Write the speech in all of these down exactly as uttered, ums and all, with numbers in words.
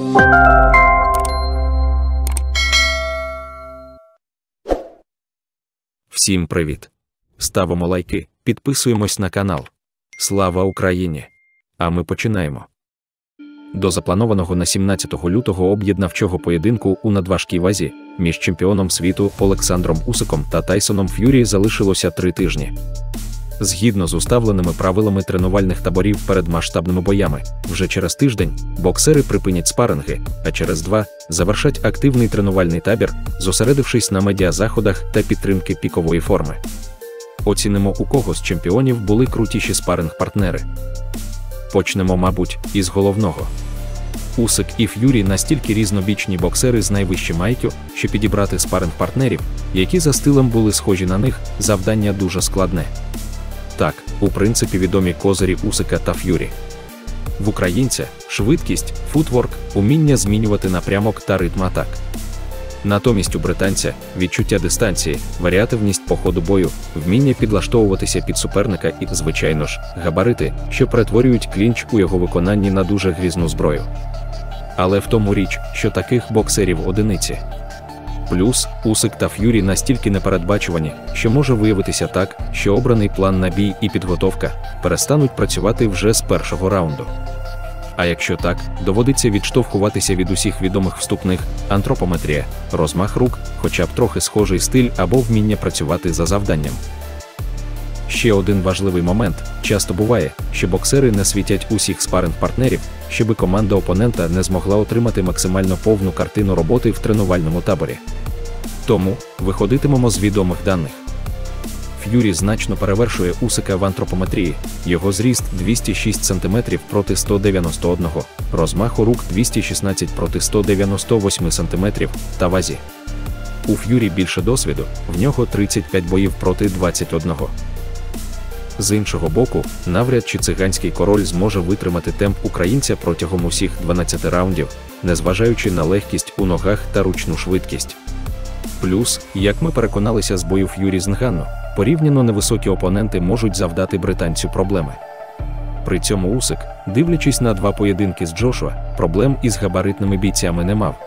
Всім привіт! Ставимо лайки, підписуємось на канал. Слава Україні! А ми починаємо. До запланованого на сімнадцятого лютого об'єднавчого поєдинку у надважкій вазі між чемпіоном світу Олександром Усиком та Тайсоном Ф'юрі залишилося три тижні. Згідно з уставленими правилами тренувальних таборів перед масштабними боями, вже через тиждень боксери припинять спаринги, а через два завершать активний тренувальний табір, зосередившись на медіазаходах та підтримки пікової форми. Оцінимо, у кого з чемпіонів були крутіші спаринг-партнери. Почнемо, мабуть, із головного. Усик і Ф'юрі настільки різнобічні боксери з найвищим ай к'ю, що підібрати спаринг-партнерів, які за стилем були схожі на них, завдання дуже складне. Так, у принципі відомі козирі Усика та Ф'юрі. В українця – швидкість, футворк, уміння змінювати напрямок та ритм атак. Натомість у британця – відчуття дистанції, варіативність по ходу бою, вміння підлаштовуватися під суперника і, звичайно ж, габарити, що перетворюють клінч у його виконанні на дуже грізну зброю. Але в тому річ, що таких боксерів одиниці. Плюс, Усик та Ф'юрі настільки непередбачувані, що може виявитися так, що обраний план на бій і підготовка перестануть працювати вже з першого раунду. А якщо так, доводиться відштовхуватися від усіх відомих вступних: антропометрія, розмах рук, хоча б трохи схожий стиль або вміння працювати за завданням. Ще один важливий момент – часто буває, що боксери не світять усіх спаринг-партнерів, щоби команда опонента не змогла отримати максимально повну картину роботи в тренувальному таборі. Тому виходитимемо з відомих даних. Ф'юрі значно перевершує Усика в антропометрії, його зріст двісті шість сантиметрів проти ста дев'яноста одного, розмаху рук двісті шістнадцять проти ста дев'яноста восьми сантиметрів, та вазі. У Ф'юрі більше досвіду, в нього тридцять п'ять боїв проти двадцяти одного. З іншого боку, навряд чи циганський король зможе витримати темп українця протягом усіх дванадцяти раундів, незважаючи на легкість у ногах та ручну швидкість. Плюс, як ми переконалися з бою Ф'юрі з Нганну, порівняно невисокі опоненти можуть завдати британцю проблеми. При цьому Усик, дивлячись на два поєдинки з Джошуа, проблем із габаритними бійцями не мав.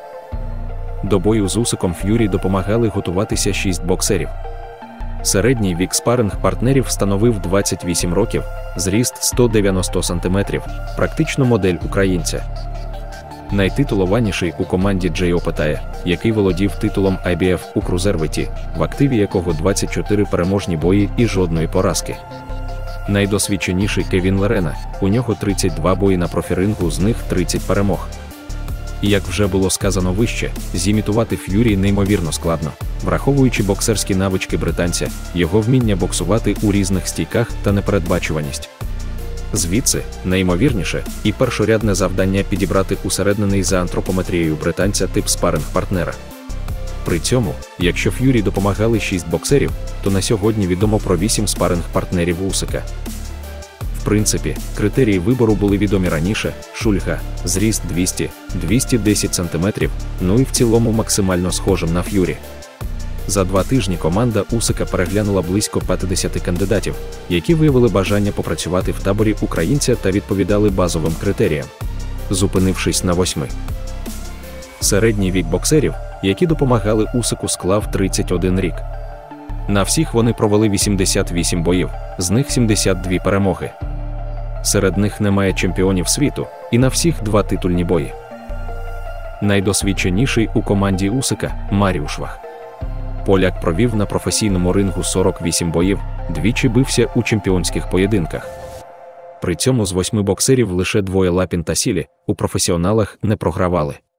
До бою з Усиком Ф'юрі допомагали готуватися шість боксерів. Середній вік спаринг-партнерів становив двадцять вісім років, зріст сто дев'яносто сантиметрів, практично модель українця. Найтитулованіший у команді Джей Опетая, який володів титулом ай бі еф у крузервейті, в активі якого двадцять чотири переможні бої і жодної поразки. Найдосвідченіший Кевін Лерена, у нього тридцять два бої на профірингу, з них тридцять перемог. І як вже було сказано вище, зімітувати Ф'юрі неймовірно складно, враховуючи боксерські навички британця, його вміння боксувати у різних стійках та непередбачуваність. Звідси, найімовірніше, і першорядне завдання підібрати усереднений за антропометрією британця тип спаринг-партнера. При цьому, якщо Ф'юрі допомагали шість боксерів, то на сьогодні відомо про вісім спаринг-партнерів Усика. В принципі, критерії вибору були відомі раніше: шульга, зріст двісті - двісті десять сантиметрів, ну і в цілому максимально схожим на Ф'юрі. За два тижні команда Усика переглянула близько п'ятдесят кандидатів, які виявили бажання попрацювати в таборі українця та відповідали базовим критеріям, зупинившись на восьми. Середній вік боксерів, які допомагали Усику, склав тридцять один рік. На всіх вони провели вісімдесят вісім боїв, з них сімдесят дві перемоги. Серед них немає чемпіонів світу, і на всіх два титульні бої. Найдосвідченіший у команді Усика – Маріуш Вах. Поляк провів на професійному рингу сорок вісім боїв, двічі бився у чемпіонських поєдинках. При цьому з восьми боксерів лише двоє Лапін та Сілі у професіоналах не програвали.